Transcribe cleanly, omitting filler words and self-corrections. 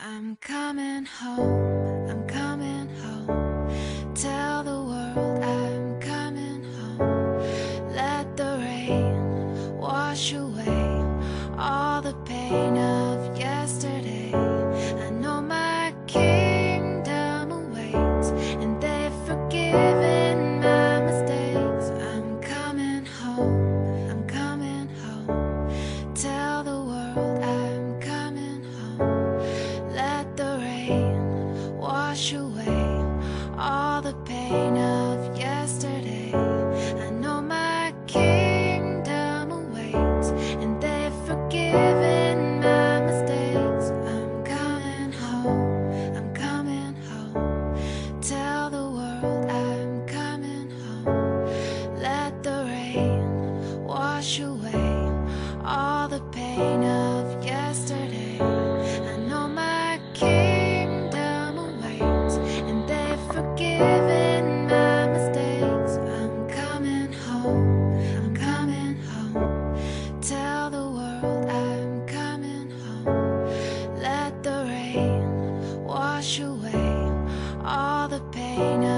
I'm coming home, I'm coming home. Tell the world I'm coming home. Let the rain wash away all the pain of yesterday. I know my kingdom awaits, and they've forgiven my mistakes. I'm coming home, I'm coming home. Tell the world I'm coming home. Let the rain wash away all the pain of yesterday. I know my kingdom awaits, and they've forgiven my mistakes. I'm coming home, I'm coming home. Tell the world I'm coming home. Let the rain wash away all the pain of yesterday. I know my kingdom awaits, and they've forgiven my mistakes. I'm coming home, I'm coming home. Tell the world I'm coming home. Let the rain wash away all the pain